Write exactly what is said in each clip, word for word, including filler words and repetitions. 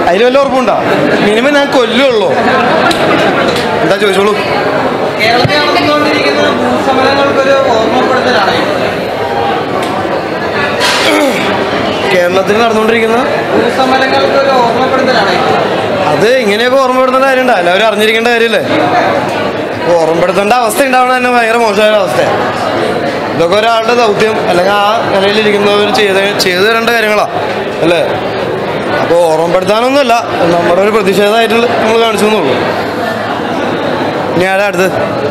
അതിൽ വല്ല ഉറപ്പുണ്ടോ? മിനിമം ഞാൻ കൊല്ലുള്ളൂ. എന്താ ചോദിച്ചോളൂ. കേരളത്തിൽ നടന്നുകൊണ്ടിരിക്കുന്ന ഭൂസമരങ്ങൾക്കൊരു ഓർമ്മപ്പെടുത്തലാണ് കേരളത്തിൽ നടന്നുകൊണ്ടിരിക്കുന്ന ഭൂസമരങ്ങൾക്കൊരു ഓർമ്മപ്പെടുത്തലാണ്. അത് ഇങ്ങനെയൊക്കെ ഓർമ്മപ്പെടുത്തേണ്ട കാര്യമുണ്ടോ? എല്ലാവരും അറിഞ്ഞിരിക്കേണ്ട കാര്യമല്ലേ? ഓർമ്മപ്പെടുത്തേണ്ട അവസ്ഥ ഉണ്ടാവണ തന്നെ ഭയങ്കര മോശമായ അവസ്ഥയാണ്. ഇതൊക്കെ ഒരാളുടെ ദൗത്യം അല്ലെങ്കിൽ ആ നിലയിലിരിക്കുന്നവർ ചെയ്ത് ചെയ്തു തരേണ്ട കാര്യങ്ങളാണ് അല്ലേ? അപ്പോൾ ഓർമ്മപ്പെടുത്താനൊന്നുമല്ല, നമ്മുടെ ഒരു പ്രതിഷേധമായിട്ടുള്ള നമ്മൾ കാണിച്ചു എന്നുള്ളൂ. ഇനി ആരാ അടുത്ത്?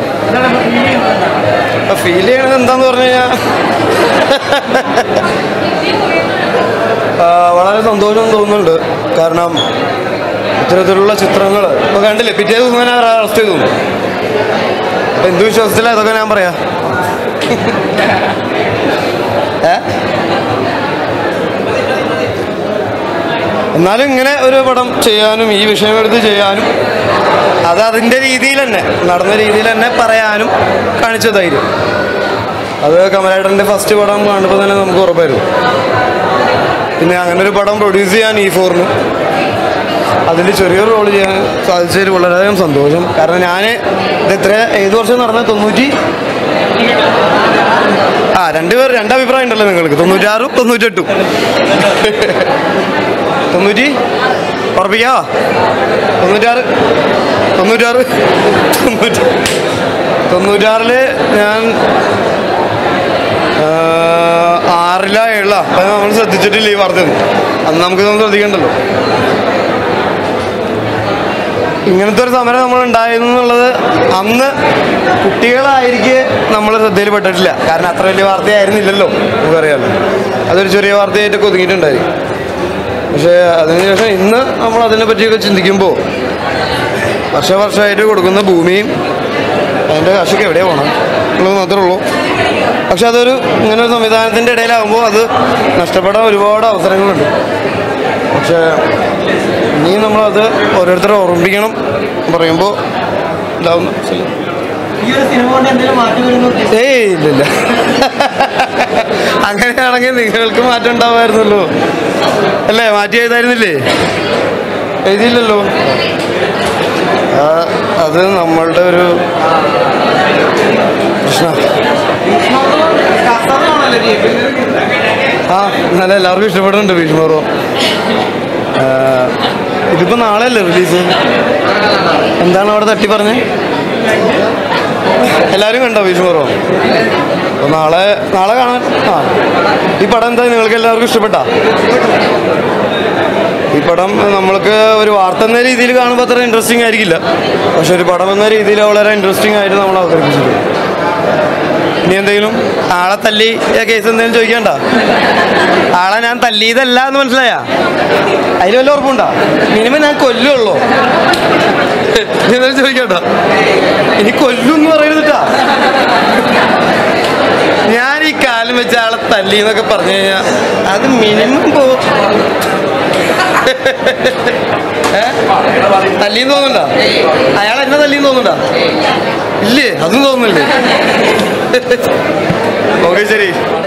ഫീൽ ചെയ്യണത് എന്താന്ന് പറഞ്ഞു കഴിഞ്ഞാൽ വളരെ സന്തോഷം തോന്നുന്നുണ്ട്. കാരണം ഇത്തരത്തിലുള്ള ചിത്രങ്ങൾ ഇപ്പോൾ കണ്ടില്ലേ, പിറ്റേ ദിവസം തന്നെ അറസ്റ്റ് ചെയ്തു. അപ്പം എന്ത് വിശ്വാസത്തിലാണ് അതൊക്കെ ഞാൻ പറയാ? ഏ എന്നാലും ഇങ്ങനെ ഒരു പടം ചെയ്യാനും ഈ വിഷയമെടുത്ത് ചെയ്യാനും അത് അതിൻ്റെ രീതിയിൽ തന്നെ നടന്ന രീതിയിൽ തന്നെ പറയാനും കാണിച്ച ധൈര്യം, അത് കമലേട്ടൻ്റെ ഫസ്റ്റ് പടം കാണുമ്പോൾ തന്നെ നമുക്ക് ഉറപ്പായിരുന്നു. പിന്നെ അങ്ങനെ ഒരു പടം പ്രൊഡ്യൂസ് ചെയ്യാൻ ഈ ഫോറിന് അതിൽ ചെറിയൊരു റോൾ ചെയ്യാൻ സാധിച്ചതിൽ വളരെയധികം സന്തോഷം. കാരണം ഞാൻ ഇത് എത്ര ഏത് വർഷം നടന്ന തൊണ്ണൂറ്റി ആ രണ്ടുപേർ രണ്ടഭിപ്രായം ഉണ്ടല്ലോ നിങ്ങൾക്ക്, തൊണ്ണൂറ്റാറും തൊണ്ണൂറ്റെട്ടും. തൊണ്ണൂറ്റി ഉറപ്പിക്കാവോ? തൊണ്ണൂറ്റാറ് തൊണ്ണൂറ്റാറ് തൊണ്ണൂറ്റി തൊണ്ണൂറ്റാറില് ഞാൻ ആറില ഏഴില അത് നമ്മൾ ശ്രദ്ധിച്ചിട്ടില്ല ഈ വാർത്ത. അന്ന് നമുക്കിതൊന്നും ശ്രദ്ധിക്കണ്ടല്ലോ. ഇങ്ങനത്തെ ഒരു സമരം നമ്മൾ ഉണ്ടായിരുന്നു എന്നുള്ളത് അന്ന് കുട്ടികളായിരിക്കെ നമ്മൾ ശ്രദ്ധയിൽപ്പെട്ടിട്ടില്ല. കാരണം അത്ര വലിയ വാർത്തയായിരുന്നില്ലല്ലോ, നമുക്കറിയാമല്ലോ. അതൊരു ചെറിയ വാർത്തയായിട്ടൊക്കെ ഒതുങ്ങിയിട്ടുണ്ടായിരിക്കും. പക്ഷേ അതിനുശേഷം ഇന്ന് നമ്മൾ അതിനെ പറ്റിയൊക്കെ ചിന്തിക്കുമ്പോൾ വർഷവർഷമായിട്ട് കൊടുക്കുന്ന ഭൂമിയും അതിൻ്റെ കാശൊക്കെ എവിടെയാണ് പോകണം ഉള്ളത് മാത്രമേ ഉള്ളൂ. പക്ഷെ അതൊരു ഇങ്ങനെ ഒരു സംവിധാനത്തിൻ്റെ ഇടയിലാകുമ്പോൾ അത് നഷ്ടപ്പെടാൻ ഒരുപാട് അവസരങ്ങളുണ്ട്. പക്ഷേ ഇനിയും നമ്മളത് ഓരോരുത്തരെ ഓർമ്മിപ്പിക്കണം പറയുമ്പോൾ ഉണ്ടാവുന്ന. ഏയ് ഇല്ലില്ല, അങ്ങനെയാണെങ്കിൽ നിങ്ങൾക്ക് മാറ്റം ഉണ്ടാവുമായിരുന്നല്ലോ അല്ലേ? മാറ്റി എഴുതായിരുന്നില്ലേ? എഴുതിയില്ലല്ലോ. അത് നമ്മളുടെ ഒരു പ്രശ്നം. ആ നല്ല എല്ലാവർക്കും ഇഷ്ടപ്പെടുന്നുണ്ട് ഭീഷ്മപർവ്വം. ഇതിപ്പോൾ നാളെ അല്ലേ റിലീസ്? എന്താണ് അവിടെ തട്ടി പറഞ്ഞേ? എല്ലാവരും കണ്ടോ ഭീഷ്മപർവ്വം? അപ്പോൾ നാളെ നാളെ കാണാൻ. ആ ഈ പടം എന്താ നിങ്ങൾക്ക് എല്ലാവർക്കും ഇഷ്ടപ്പെട്ടാ? ഈ പടം നമ്മൾക്ക് ഒരു വാർത്ത എന്ന രീതിയിൽ കാണുമ്പോൾ അത്ര ഇൻട്രസ്റ്റിംഗ് ആയിരിക്കില്ല, പക്ഷെ ഒരു പടം എന്ന രീതിയിൽ വളരെ ഇൻട്രസ്റ്റിംഗ് ആയിട്ട് നമ്മൾ അവതരിപ്പിച്ചിട്ടുണ്ട്. ഇനി എന്തെങ്കിലും ആളെ തല്ലി കേസ് എന്തെങ്കിലും ചോദിക്കണ്ട? ആളെ ഞാൻ തല്ലിയതല്ല എന്ന് മനസ്സിലായാ? അതിൽ വല്ല ഉറപ്പുണ്ടോ? മിനിമം ഞാൻ കൊല്ലുള്ളൂ. എന്തായാലും ചോദിക്കണ്ട, ഇനി കൊല്ലും എന്ന് പറയരുതിട്ടാ. ഞാൻ ഈ കാലം വെച്ച ആളെ തല്ലി എന്നൊക്കെ പറഞ്ഞു കഴിഞ്ഞാൽ അത് മിനിമം പോ തല്ലിന്ന് തോന്നുന്നുണ്ടോ? അയാൾ എന്നെ തല്ലിന്ന് തോന്നുന്നുണ്ടോ? ഇല്ലേ, അതും തോന്നുന്നില്ലേ? ഓക്കെ, ശരി.